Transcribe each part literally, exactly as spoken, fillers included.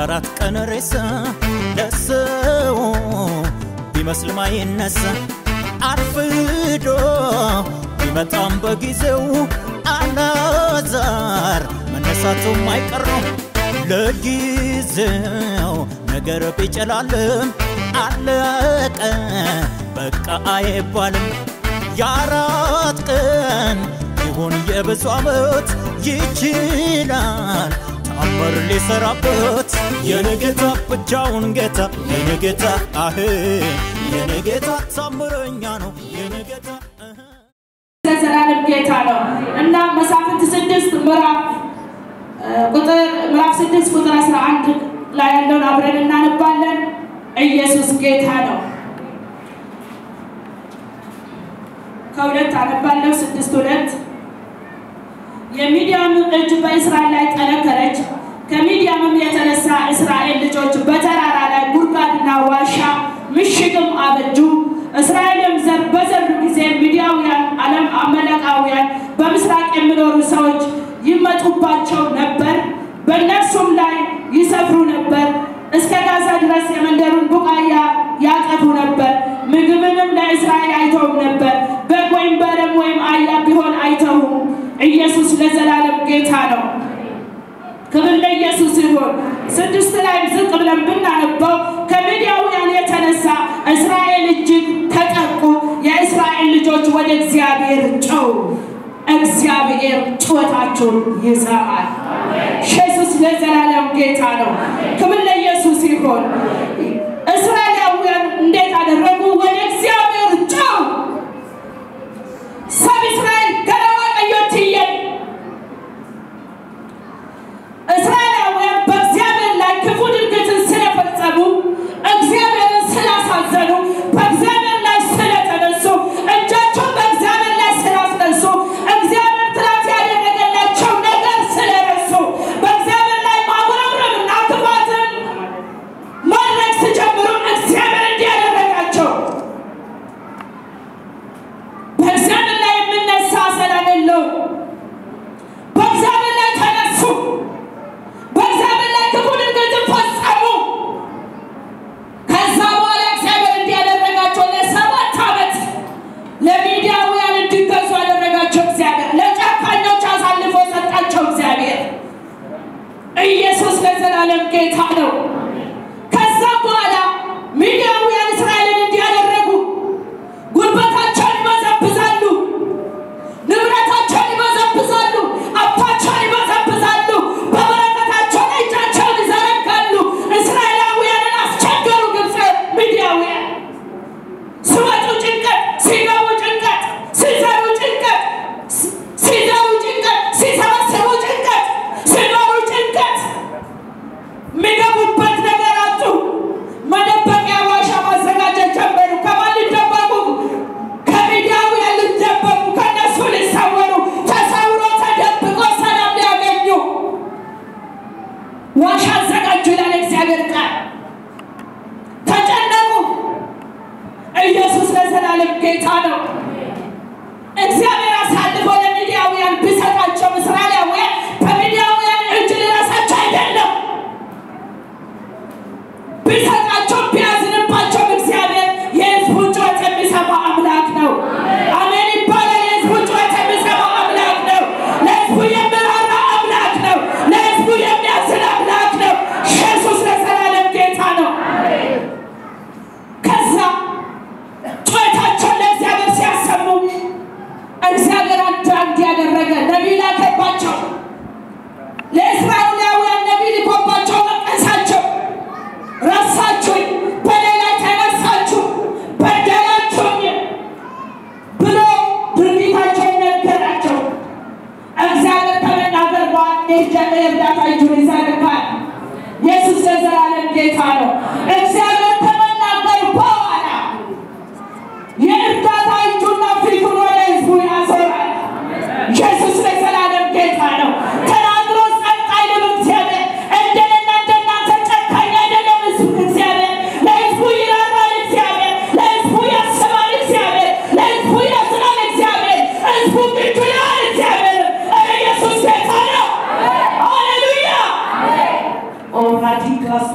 ያራት ቀን ሬሳ ለሰው ቢመስል ማይነሳ አርፍዶ ቢመጣም በጊዜው አናዛር መነሳቱ ማይቀር ነው ለጊዜው ነገር ቢጨላልም አለቀ በቃ አይባልም ያራት ቀን ይሁን የብዙ ዓመት ይችላል ተአምር ሊሰራበት የነገታ ብቻውን ጌታ የነገታ አህ የነገታ ተአምረኛ ነው የነገታ ዘላለም ጌታ ነው እና መሳፍንት ስድስት ምዕራፍ ቁጥር ምዕራፍ ስድስት ቁጥር አስራ አንድ ላይ ያለውን አብረን እናነባለን ኢየሱስ ጌታ ነው ከሁለት አነባለሁ ስድስት ሁለት የሚዲያም እጅ በእስራኤል ላይ ጠነከረች ከሚዲያምም የተነሳ እስራኤል ልጆች በተራራ ላይ ጉድጓድና ዋሻ ምሽግም አበጁ እስራኤልም ዘር በዘሩ ጊዜ ሚዲያውያን ዓለም አመለካውያን በምስራቅ የሚኖሩ ሰዎች ይመጡባቸው ነበር በእነርሱም ላይ ይሰፍሩ ነበር እስከ ጋዛ ድረስ የመንደሩን ቡቃያ ያጠፉ ነበር ምግብንም ለእስራኤል አይተው ነበር በጎይም በረም ወይም አያ ቢሆን አይተው ኢየሱስ ለዘላለም ጌታ ነው ክብር ለኢየሱስ ይሁን ስድስት ላይ ዝቅ ብለን ብናነበው ከሚዲያውያን የተነሳ እስራኤል እጅግ ተጠቁ የእስራኤል ልጆች ወደ እግዚአብሔር ጮሁ እግዚአብሔር ጩኸታቸውን ይሰማል ኢየሱስ ለዘላለም ጌታ ነው ክብር ለኢየሱስ ይሁን እስራኤላውያን እንዴት አደረጉ ወደ እግዚአብሔር ጮሁ ሰብ እስራኤል ገለዋ ቀዮትየ እስራኤላውያን በእግዚአብሔር ላይ ክፉ ድርጊትን ስለፈጸሙ እግዚአብሔርን ስላሳዘኑ በእግዚአብሔር ላይ ስለተነሱ እጃቸው በእግዚአብሔር ላይ ስላስነሱ እግዚአብሔር ትላት ያደረገላቸው ነገር ስለረሱ በእግዚአብሔር ላይ ማጉረምረምና ክፋትን ማድረግ ሲጀምሩ እግዚአብሔር እንዲያደረጋቸው በእግዚአብሔር ላይ የምነሳ ሰላም የለው በእግዚአብሔር ላይ ተነሱ በእግዚአብሔር ላይ ክፉ ድርጊትን ፈጸሙ ከዛ በኋላ እግዚአብሔር እንዲያደረጋቸው ለሰባት ዓመት ለሚዲያውያን እንዲገዙ ያደረጋቸው እግዚአብሔር ለጨካኞች አሳልፎ ሰጣቸው እግዚአብሔር ኢየሱስ ለዘላለም ጌታ ነው ከዛ በኋላ ሚዲያውያን እስራኤልን እንዲያደረጉ ጉልበታቸውን ይበዘብዛሉ ንብረታቸውን ይበዘብዛሉ አባቸውን ይበዘብዛሉ በበረከታቸው ላይ እጃቸውን ይዘረጋሉ እስራኤላውያንን አስቸገሩ ግብፅ ሚዲያውያን ሲወጡ ጭንቀት ሲገቡ ጭንቀት ሲዘሩ ጭንቀት ሲዘሩ ጭንቀት ሲሰበስቡ ጭንቀት ሲኖሩ ጭንቀት የሚገቡበት ነገር አጡ መደበቂያ ዋሻ ማዘጋጀት ጀመሩ ከማን ሊደበቁ ከሚዲያውያን ሊደበቁ ከነሱ ሊሰወሩ ተሰውሮ ተደብቆ ሰላም ሊያገኙ ዋሻ አዘጋጁ ይላል እግዚአብሔር ቃል ተጨነቁ ኢየሱስ ለዘላለም ጌታ ነው እግዚአብሔር አሳልፎ ለሚዲያውያን ቢሰጣቸው እስራኤላውያን በሚዲያውያን እጅ ሊረሳቸው አይደለም ቢሰጣቸው ቢያዝንባቸው እግዚአብሔር የሕዝቡን ጩኸት የሚሰማ አምላክ ነው አሜን ይባላል የሕዝቡን ጩኸት የሚሰማ አምላክ ነው ለሕዝቡ የሚራራ አምላክ ነው ለሕዝቡ የሚያዝን አምላክ ነው ኢየሱስ ለዘላለም ጌታ ነው ከዛ ጩኸታቸውን ለእግዚአብሔር ሲያሰሙ እግዚአብሔር አንድ ያደረገ ነቢይ ላከባቸው ለእስራኤላውያን ነቢይ ልኮባቸው መቀሳቸው ረሳችሁኝ በሌላ ተነሳችሁ በደላችሁኝ ብሎ ድርጊታቸውን ነገራቸው እግዚአብሔር ከመናገር በኋላ የእርዳታ እጁን ይዘረጋል ኢየሱስ ለዘላለም ጌታ ነው እግዚአብሔር ከመናገር በኋላ የእርዳታ እጁና ፊቱን ወደ ሕዝቡ ያዞራል ኢየሱስ ለዘላለም ጌታ ነው ተናግሮ ጸጥ አይልም እግዚአብሔር እንደና እንደናንተ ጨካኝ አይደለም እግዚአብሔር ለሕዝቡ ይራራል እግዚአብሔር ለሕዝቡ ያስባል እግዚአብሔር ለሕዝቡ ያዝናል እግዚአብሔር ሕዝቡ ግድ ይላል እግዚአብሔር ኢየሱስ ጌታ ነው ሃሌሉያ ኦ ራዲካስ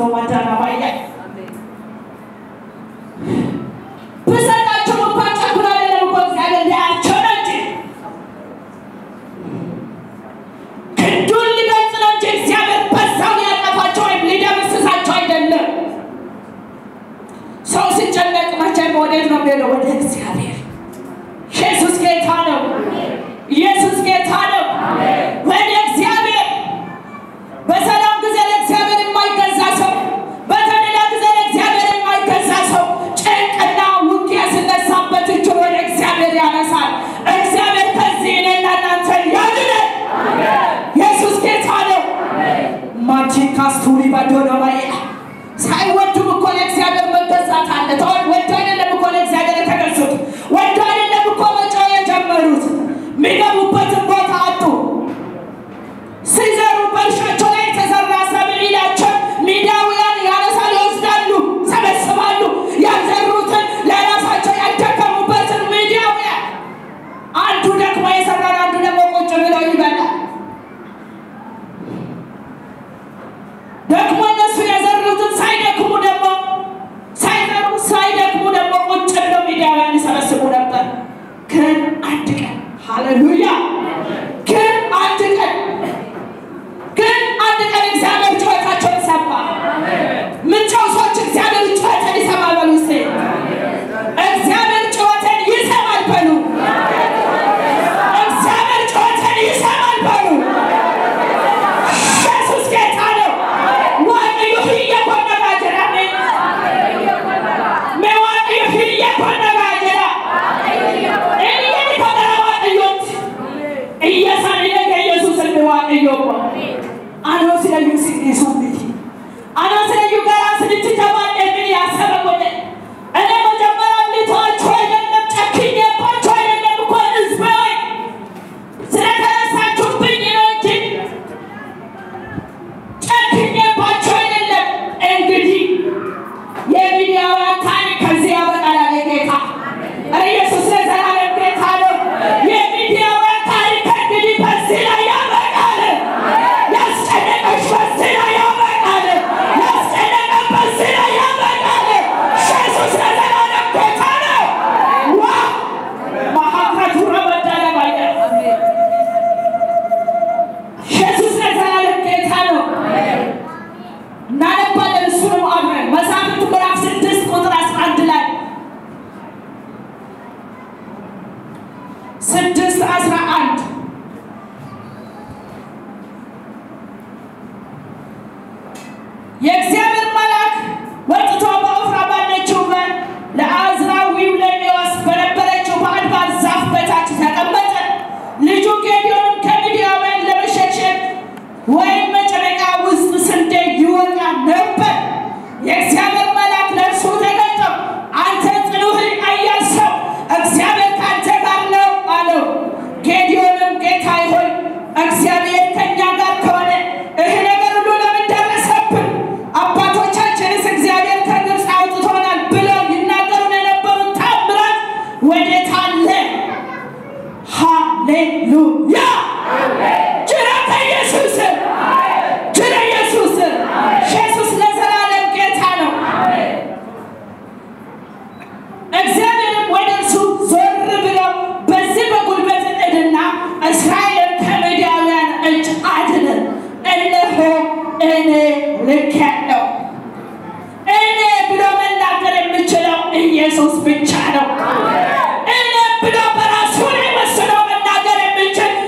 ግን አንድ ቀን ሃሌሉያ ግን አንድ ቀን ግን አንድ ቀን እግዚአብሔር ጩኸታቸውን ሰማ ምን ጮኸች እግዚአብሔር ጩኸትን ይሰማል በሉ እስቲ እግዚአብሔር ጩኸትን ይሰማል በሉ እግዚአብሔር ጩኸትን ይሰማል በሉ ኢየሱስ ጌታ ነው ዋንዩ ይየቆና ባጀራ ሜ ዋንዩ ይየቆና ባጀራ ኤሊየን ኮደራ ዋንዩት ኢየሱስ ኢየሱስ ዋንዩ አኖ ስለዩ ሲሱምቲ አኖ ስለዩ ጋራ ስለተባለ ምን ያሰበው እኔ መጀመሪያ ልቷቸው አይደለም ጨክኜባቸው አይደለም እኮ ህዝባዊ ስለተነሳችሁብኝ ነው እንጂ ጨክኜባቸው አይደለም እንግዲህ የሚዲያው ታሪክ ከዚህ ያበቃል አለ ጌታ ኢየሱስ ለዘላለም ጌታ ነው የሚዲያው ታሪክ እንግዲህ በዚህ ላይ ያበቃል ያስጨነቀሽ በዚህ ላይ ያበቃል ያስጨነቀሽ በዚህ ላይ ያበቃል ኢየሱስ ለዘላለም ጌታ ነው ዋ ማሐፈቱ ረበዳለ ባየ ኢየሱስ ለዘላለም ጌታ ነው እናነባለን እሱንም አብረን መሳፍንት ምዕራፍ ስድስት ቁጥር አስራ አንድ ላይ ስድስት አስራ አንድ የእግዚአብሔር መልአክ ወጥቶ በኦፍራ ባለችው ለአዝራዊው ለኔዋስ በነበረችው በአድባር ዛፍ በታች ተቀመጠ ልጁ ጌዲዮንም ከምድያውያን ለመሸሸግ ወይም መጨረቃ ውስጥ ስንዴ ይወቃ ነበር የእግዚአብሔር መልአክ ለእርሱ ተገልጠው አንተ ጽኑዕ ኃያል ሰው እግዚአብሔር ካንተ ጋር ነው አለው ጌዲዮንም ጌታዬ ሆይ እግዚአብሔር ከእኛ ጋር ከሆነ ይህ ነገር ሁሉ ለምን ደረሰብን አባቶቻችንስ እግዚአብሔር ከግብፅ አውጥቶናል ብለው ይናገሩን የነበሩት ታምራት ወዴት አለ ሃሌሉያ ጅራ ኢየሱስ ጅራ ኢየሱስ ኢየሱስ ለዘላለም ጌታ ነው እግዚአብሔርም ወደ እርሱ ዞር ብለው በዚህ በጉልበት እድና እስራኤልን ከምድያውያን እጅ አድን እነሆ እኔ ልኬአለሁ እኔ ብሎ መናገር የሚችለው ኢየሱስ ብቻ ነው እኔ ብሎ በራሱ ላይ መስሎ መናገር የሚችል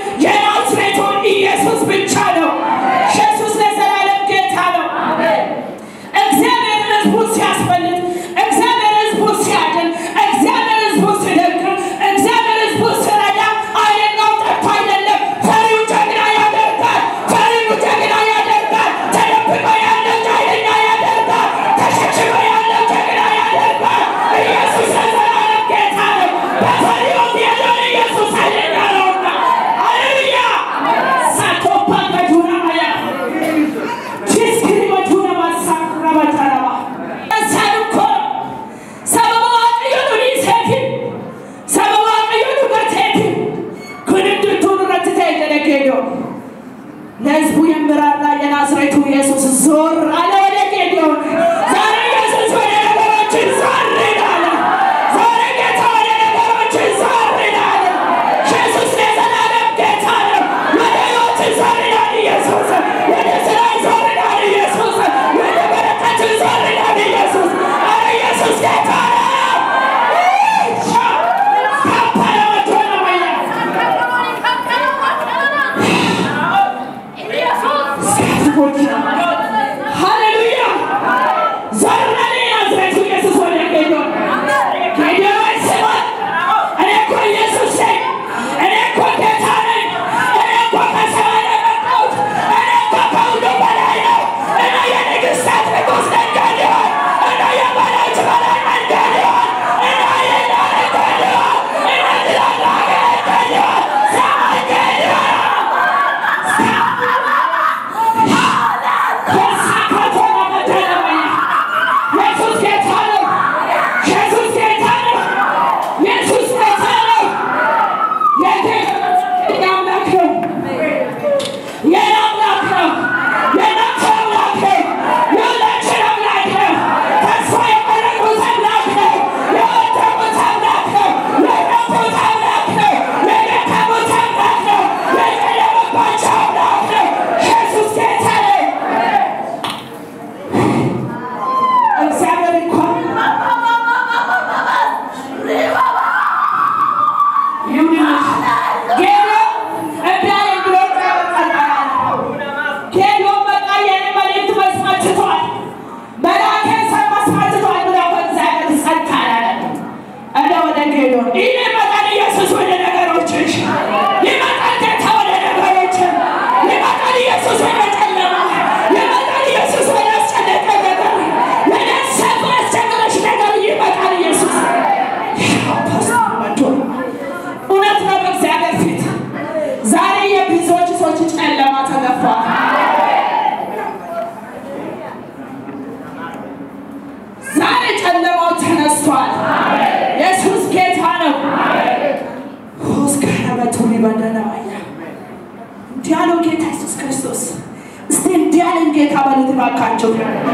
ባዳናያ ዲያሎ ጌታ ኢየሱስ ክርስቶስ እስቲ ዲያልን ጌታ ባሉት ባካቸው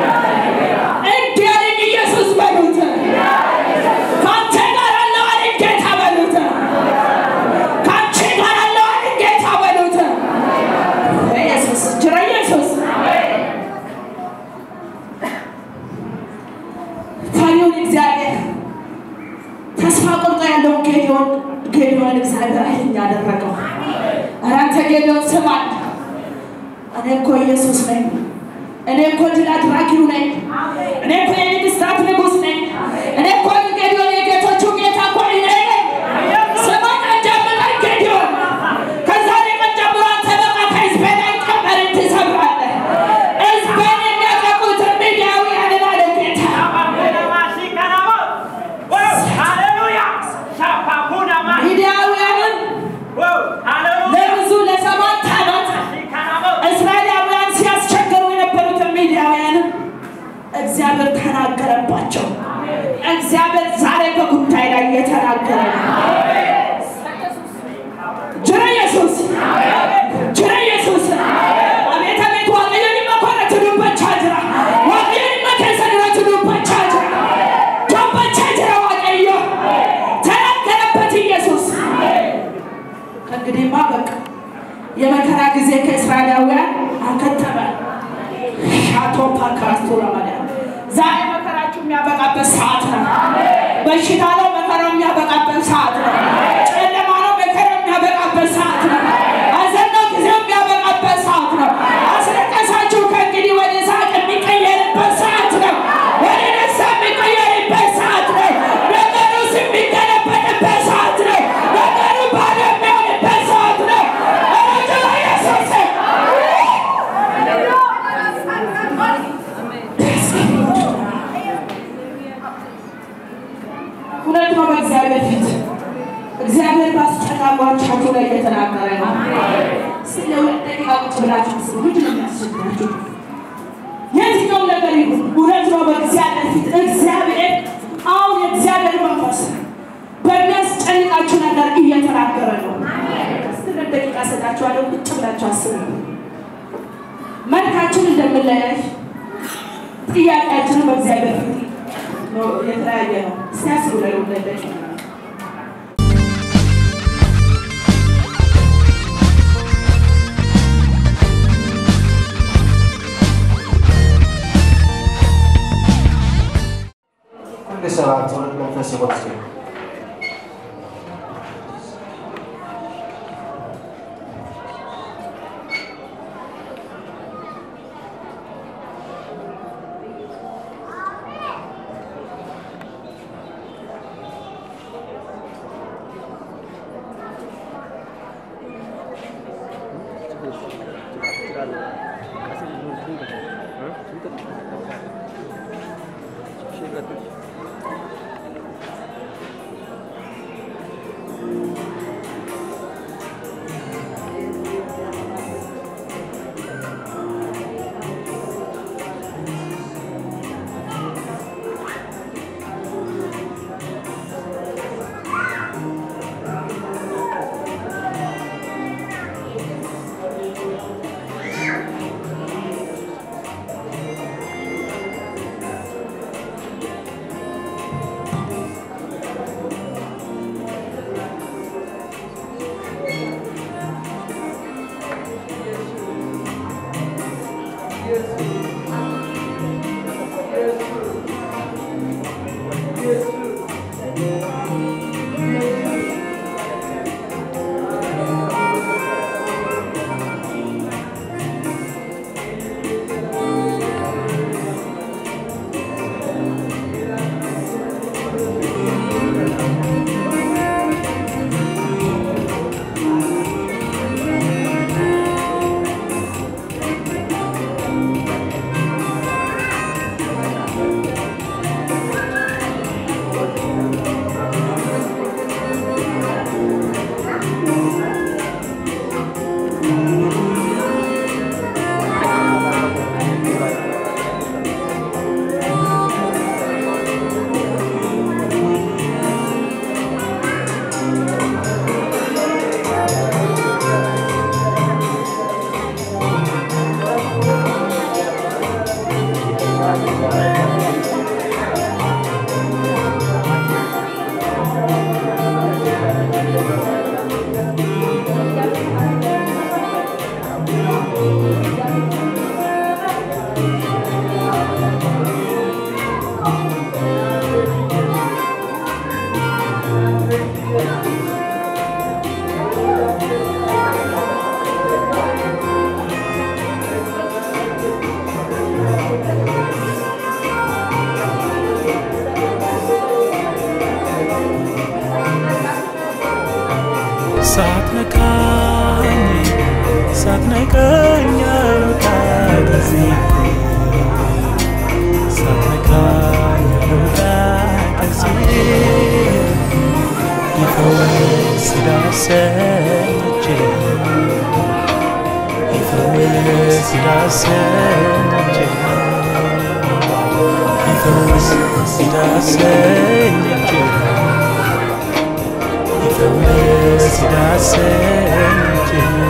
ዲያልን ኢየሱስ ባሉት ካንተ ጋር አለው አለ ጌታ ባሉት ካንተ ጋር አለው አለ ጌታ ባሉት ኢየሱስ ጅራ ኢየሱስ ታዲዮን እግዚአብሔር ተስፋ ቆርጦ ያለው ጌዲዮን ጌዲዮን እግዚአብሔር አይን ያደረገው አራንተ ጌዲዮን ሰማን እኔ እኮ ኢየሱስ ነኝ እኔ እኮ ድል አድራጊው ነኝ እኔ እኮ የንግሥታት ንጉሥ ነኝ እኔ እኮ ጌዲዮን የጌቶቹ ጌታ እኮ ነኝ ሰማን አንጃመናል ጌዲዮን ከዛሬ ቀን ጀምሮ አንተ በቃ ከሕዝቤ ላይ ቀንበርን ትሰብራለህ ሕዝቤን የሚያጠቁት ሚዲያውያንን አለ ጌታ ሚዲያውያንን ለብዙ ለሰባት ዓመት እስራኤላውያን ሲያስቸግሩ የነበሩትን ሚዲያውያንን እግዚአብሔር ተናገረባቸው እግዚአብሔር ዛሬ በጉዳይ ላይ የተናገረ ጅራ ኢየሱስ ጅራ ኢየሱስ አቤት አቤት ዋቀየን መኮረት ዱበት ቻጅራ ዋቀየን መከሰረት ዱበት ቻጅራ ዱበት ቻጅራ ዋቀየ ተናገረበት ኢየሱስ ከእንግዲህ ማበቅ የመከራ ጊዜ ከእስራኤላውያን አከተመ ሻቶ ፓካስቶራ ማለት ዛሬ መከራችሁ የሚያበቃበት ሰዓት ነው በሽታ ነው መከራው የሚያበቃበት ሰዓት ነው ጨለማ ነው መከራው የሚያበቃበት ሰዓት ነው ሐዘን ነው ጊዜው የሚያበቃበት ሰዓት ነው አስለቀሳችሁ ከእንግዲህ ወደ ሳቅ የሚቀየርበት ሰዓት ነው ወደ ደስታ የሚቀየርበት ሰዓት ነው ነገሩ የሚገለበጥበት ሰዓት ነው ነገሩ ባዶ የሚሆንበት ሰዓት ነው ሁለት ነው በእግዚአብሔር ፊት እግዚአብሔር ባስጨናቋችሁ ላይ የተናገረ ነው ስለ ሁለት ደቂቃ ቁጭ ብላችሁ ምንድን ነው የሚያስቸግራችሁ የትኛው ነገር ይሁን ሁለት ነው በእግዚአብሔር ፊት እግዚአብሔር አሁን የእግዚአብሔር መንፈስ በሚያስጨንቃችሁ ነገር እየተናገረ ነው ስለ ደቂቃ ሰጣችኋለሁ ቁጭ ብላችሁ አስቡ መልካችን እንደምንለያይ ጥያቄያችን በእግዚአብሔር ፊት ነው የተለያየ ነው ሲያስቡ ላይ ወደደች Quindi sarà il confesso così. ሳትነካኝ ሳትነካኝ አልወጣ ሳትነካኝ አልወጣ ይፈወስ ዳሰኝ እጄ ይፈወስ ዳሰኝ እጄ ይፈወስ ዳሰኝ እጄ ይፈወስ ዳሰኝ እጄ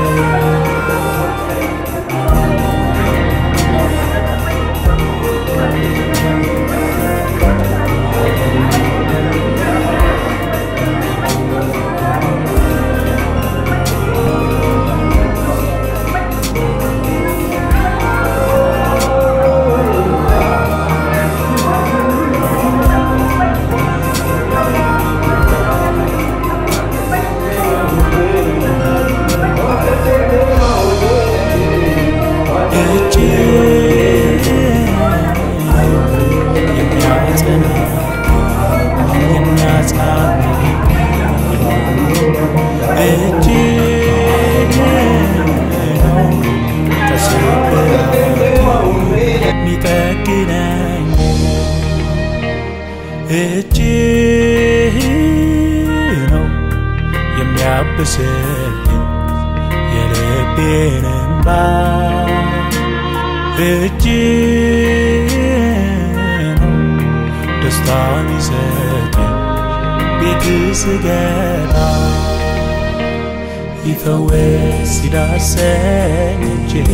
يفوز داسن جه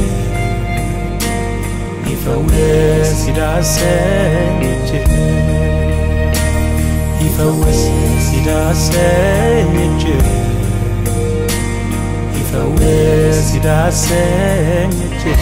يفوز داسن جه يفوز داسن جه يفوز داسن جه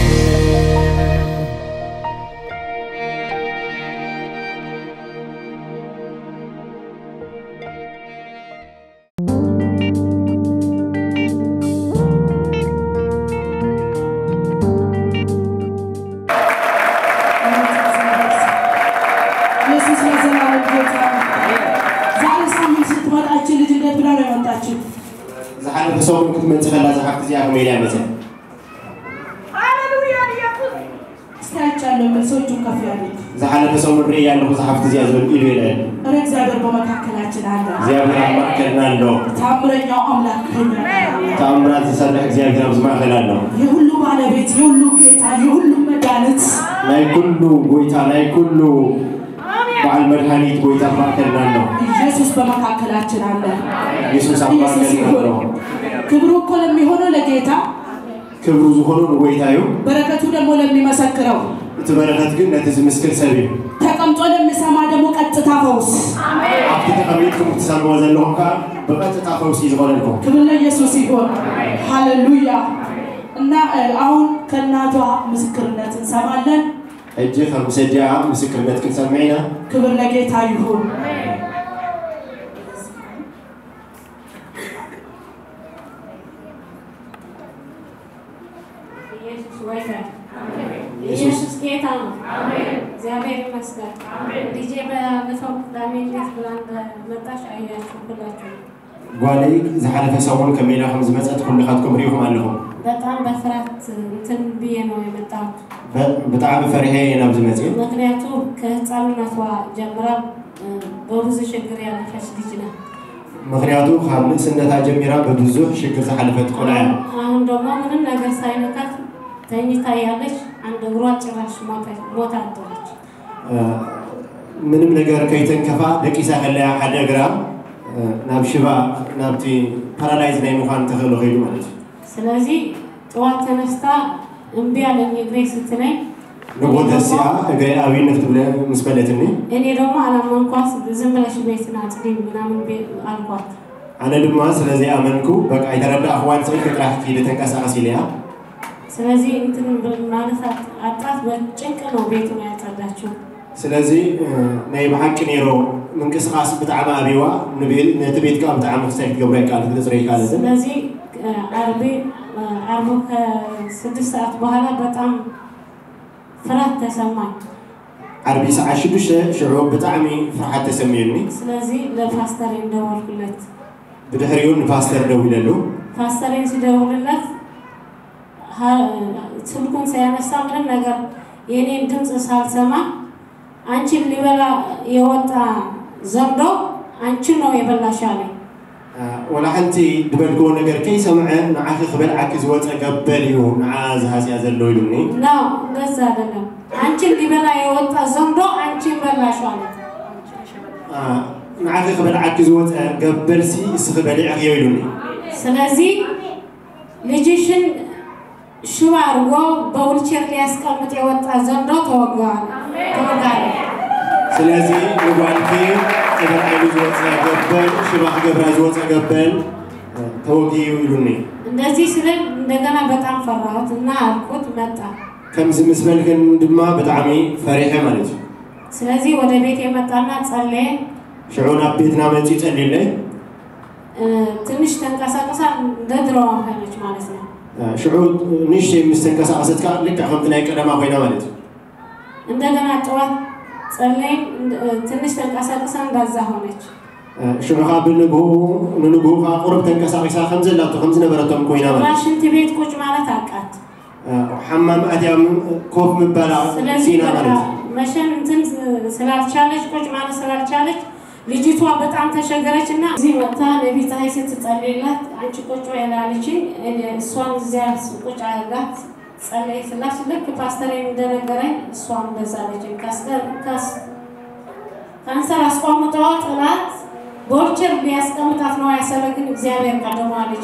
زحلة بسوم الرئي اللي هو صحفت زيادة الإلوية رك زادر بمكاكلاتنا عندنا زيادة مكاكلنا له تامرنا أملاك كنا تامرات يسرح زيادة بزمان خلالنا يهولو على بيت يهولو كيتا يهولو مدانت لا يكلو قويتا لا يكلو مع المرهانيت قويتا مكاكلنا له يسوس بمكاكلاتنا عندنا يسوس مكاكلنا له كبرو كل ميهونو لقيتا كبرو زخونو قويتا يو بركتو دمو لمي مسكرو تبركت ግን ለዚህ ምስክር ሰቢ ተቀምጦ ለሚሰማ ደግሞ ቀጥታ ፈውስ አሜን አፍቲ ተቀምጥኩም ተሰማው ዘለውካ በቀጥታ ፈውስ ይዝሆነልኩ ክብር ለኢየሱስ ይሁን ሃሌሉያ እና አሁን ከናቷ ምስክርነት እንሰማለን እጄ ከምሰዲያ ምስክርነት ክንሰማይና ክብር ለጌታ ይሁን ኢየሱስ ወይታ ኢየሱስ ጌታ ነው አሜን እግዚአብሔር ይመስገን አሜን ዲጄ በመሰው ዳሜን ደስ ብላን መጣሽ አያችሁ ሁላችሁ ጓለይ ዘሐለፈ ሰሞን ከሜዳኩም ዝመጸት ሁላችሁም ሪሁም አለኩም በጣም በፍራት እንትን ብዬ ነው የመጣሁት በጣም ፈሪሄ ነው ዝመጽ ምክንያቱ ከህፃንነቷ ጀምራ በብዙ ችግር ያለፈች ልጅ ናት ምክንያቱ ኻምስ እንደታ ጀምራ በብዙ ችግር ዘሐለፈት ቆላ አሁን ደግሞ ምንም ነገር ሳይነካት ተኝታ ያለች አንድ እግሯ ጭራሽ ሞታ አጥተች ምንም ነገር ከይተንከፋ ደቂሳ ከለያ ሓደ እግራ ናብ ሽባ ናብቲ ፓራላይዝ ናይ ምዃን ተኸሎ ኸይዱ ማለት ስለዚህ ጠዋት ተነስታ እምቢ ያለኝ እግሬ ስትለኝ ንቦተሲያ እግሬ አብይነት ብለ መስበለትኒ እኔ ደግሞ አላመንኳት ዝም ብለሽ ቤትና ጽዲ ምናምን አልኳት አነ ድማ ስለዚህ አመንኩ በቃ ይተረዳ አህዋን ጽሪ ከጥራህ ሄደ ተንቀሳቀስ ይለያ ስለዚህ እንትን ማለት አጣት በጭንቅ ነው ቤቱን ያጸዳችው ስለዚህ ናይ በሐቅ ኔሮ መንቀሳቀስ በጣም አቢዋ ንቤል ነትቤት ጋር በጣም መስተክ ገብረ ቃል ተጽረይ ቃል ስለዚህ አርቤ አርቦ ከስድስት ሰዓት በኋላ በጣም ፍርሃት ተሰማኝ አርቢ ሰዓት ሽዱሽ ሽዑ በጣም ፍርሃት ተሰማኝኒ ስለዚህ ለፓስተር እንደወልኩለት بدحريون باستر دويللو باسترين سيدوللت ها سلكون سيانسا ምንም ነገር የኔን ድምጽ ሳልሰማ አንቺን ሊበላ የወጣ ዘንዶ አንቺ ነው የበላሻለኝ ولا انت دبلكو ነገር ከይ ሰምዐ ንዓኺ ክበልዓኪ ዝወፀ ገበልዩ ንዓዝ ሃስያ ዘሎ ይሉኒ ነው እንደዛ አይደለም አንቺን ሊበላ የወጣ ዘንዶ አንቺን በላሻለኝ አ ንዓኺ ክበልዓኪ ዝወፀ ገበልሲ እስኽበልዕ ይሉኒ ስለዚህ ልጅሽን ሽባርጎ በውልቸር ሊያስቀምጥ የወጣ ዘንዶ ተወጋለ ተወጋለ ስለዚህ ንጓልኪ ተበራይሉ ዝወፀ ገበል ሽባህ ገብራ ዝወፀ ገበል ተወጊዩ ይሉኒ እንደዚህ ስለ እንደገና በጣም ፈራሁት እና አልኩት መጣ ከምዝ መስመልከን ድማ በጣም ፈሪሐ ማለት ነው ስለዚህ ወደ ቤት የመጣና ጸለየ ሽዑና ቤትና መጪ ጸልይልኝ ትንሽ ተንቀሳቀሳ እንደድሮዋ ሆነች ማለት ነው ሽዑድ ንሽ የምስተንቀሳቀሰት ካ ልክ አሁንትናይ ቀደማ ሆይና ማለት ነው እንደገና ጠዋት ጸለይ ትንሽ ተንቀሳቀሳ እንዳዛ ሆነች ሽዑኻ ብንጉ ንንጉ ቁርብ ተንቀሳቀሳ ከምዘላቱ ከምዝ ነበረቶም ኮይና ማለት ሽንት ቤት ቁጭ ማለት አቃት حمام أديم كوف مبلا سينا ማለት መሸን እንትን ስላልቻለች ቁጭ ማለት ስላልቻለች ልጅቷ በጣም ተሸገረችና እዚህ ወጣ ለቤት አይ ስትጸልይላት አንቺ ቁጭ ያላለች እሷን እዚያ ቁጭ አላት ጸለይ ስላሽ ልክ ፓስተር እንደነገረኝ እሷን እንደዛለች ካስተር ካስ ካንሰር አስቆምጠው ጥላት ቦርቸር ቢያስቀምጣት ነው ያሰበግን እግዚአብሔር ቀደማለች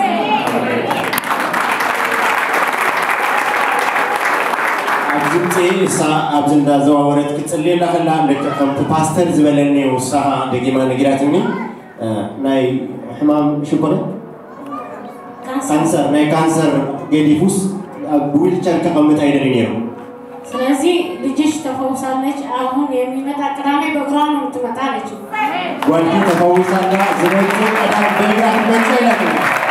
أبزمتي سا أبزم دا زوارت كتسلي لا خلا لك كم باستر زبلني وسها دقيمة نجراتني ناي حمام شو كله كانسر ناي كانسر جديفوس بقول شركة كم متعيدين سلازي لجيش تفوسالنش أهون يمين تكرامي بقران وتمتالش والكي تفوسالنا زبلتي أنا بيجا متعيدين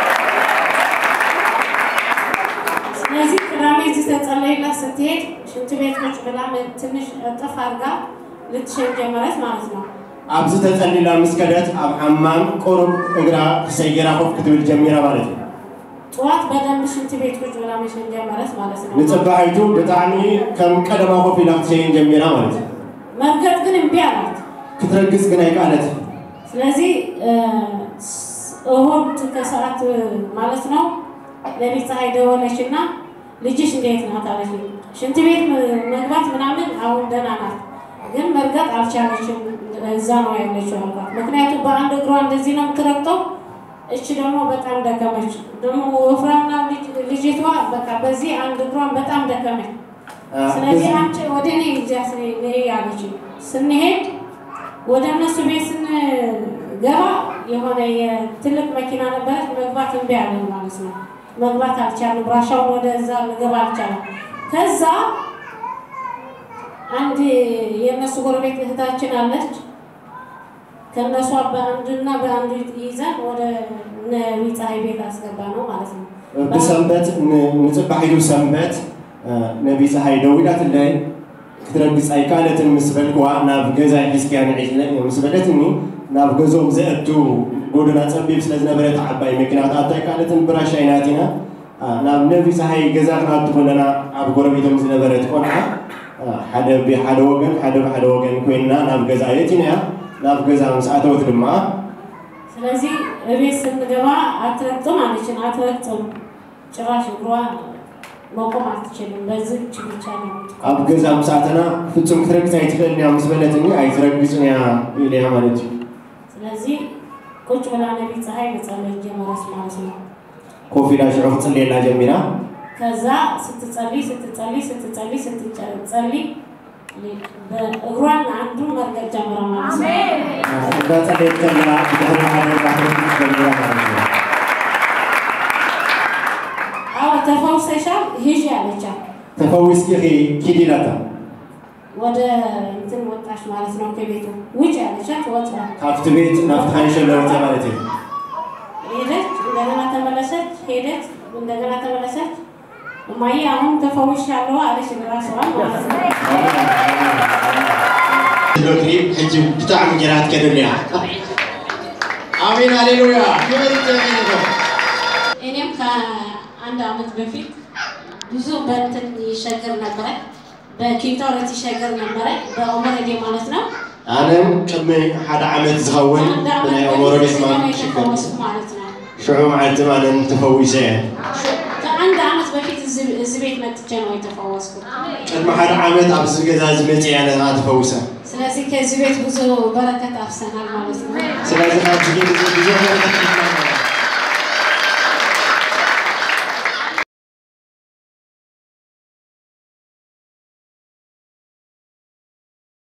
سلازي كرامي تستطلعي لا ستيت شنت بيت مش بلا تنش تفارقة لتشجع مرات مازنا أبز تسألني لا مسكدات أب حمام قرب إجرا سيجرا خوف كتب الجميرة مالتي توات بدل مش شنت بيت مش بلا مش شجع مرات مالتنا نتبعيتو بتعني كم كلام خوف لا تشين جميرة مالتي مرقت كن بيعرات كتركز كنا يقالت سلازي أهون تكسرت مالتنا ለቤት አይደወለሽና ልጅሽ እንዴት ነው ታለሽ ሽንት ቤት መግባት ምናምን አሁን ደህና ናት ግን መርጋት አልቻለችም እዛ ነው ያለችው አልኳት ምክንያቱም በአንድ እግሯ እንደዚህ ነው የምትረግጠው እቺ ደግሞ በጣም ደከመች ደግሞ ወፍራና ልጅቷ በቃ በዚህ አንድ እግሯን በጣም ደከመች ስለዚህ አንቺ ወደኔ ይጃስ ነው ያለች ስንሄድ ወደ እነሱ ቤት ስንገባ የሆነ የትልቅ መኪና ነበር መግባት እንዴ አለን ማለት ነው መግባት አልቻለም ብራሻው ወደዛ መግባት አልቻለም ከዛ አንድ የነሱ ጎረቤት እህታችን አለች ከነሱ በአንድና በአንድ ይዘን ወደ ነቢይ ቤት አስገባ ነው ማለት ነው በሰንበት ንጽባሂዱ ሰንበት ነቢይ ፀሐይ ደውላት ላይ ክትረግጽ አይካለትን መስበልዋ ናብ ገዛ ሒስኪያን ዒዝነ መስበለትኒ ናብ ገዞም ዘእቱ ጎደና ጸቢብ ስለዝነበረ ተዓባይ መኪናት አታይ ካለትን ብራሽ አይናቲና ናብ ነቢይ ፀሐይ ገዛ ክናት ሆነና ኣብ ጎረቤቶም ዝነበረ ተቆንዓ ሓደ ብሓደ ወገን ሓደ ብሓደ ወገን ኮይና ናብ ገዛ የቲና ናብ ገዛ መስኣተወት ድማ ስለዚህ እቤት ስንገባ አትረጥም አለችን አትረጥም ጭራሽ እግሯ መቆም አትችልም በዚህ ብቻ ነው ኣብ ገዛ መስኣተና ፍጹም ክትረግጽ አይትፈልያ መስበለትኒ አይትረግጽንያ ኢልያ ማለት እዩ ስለዚህ ቁጭ ብላ ነቢይ ፀሐይ መጸለይ ጀመረች ማለት ነው ኮፊላ ሽዑ ጽሌላ ጀሚራ ከዛ ስትጸልይ ስትጸልይ ስትጸልይ ስትጸልይ በእግሯን አንዱ መርገጥ ጀመረ ማለት ነው አሜን በጸለይ ከላ በደህና ሀገር ባህር ጀመረ ማለት ነው አዎ ተፈውሰሻል ሂጂ አለቻት ተፈውስኪ ኪዲላታ ወደ እንትን ወጣሽ ማለት ነው ከቤቱ ውጭ ያለቻት ወጣ ካፍት ቤት ናፍት ሃይሸለ ወጣ ማለት ነው ሄደች እንደገና ተመለሰች ሄደች እንደገና ተመለሰች ማይ አሁን ተፈውሻለሁ አለች ራሷ ማለት ነው ዶክተር እጅ በጣም ጀራት ከደኛ አሜን ሃሌሉያ ክብር ይሁን እኔም ከአንድ አመት በፊት ብዙ በእንትን ይሸገር ነበር በኪንቶረት ይሸገር ነበር በኦመረዴ ማለት ነው أنا كم هذا عمل زخون من أمور الإسلام ማለት ነው شو معلت ما نتفوزه كعند عمل بفيت الزبيت ما تجنوا يتفوزوا كم هذا عمل أبز جزاز متي أنا أتفوزه سلاسي كزبيت بزو بركة أفسنا المالس سلاسي كزبيت بزو بركة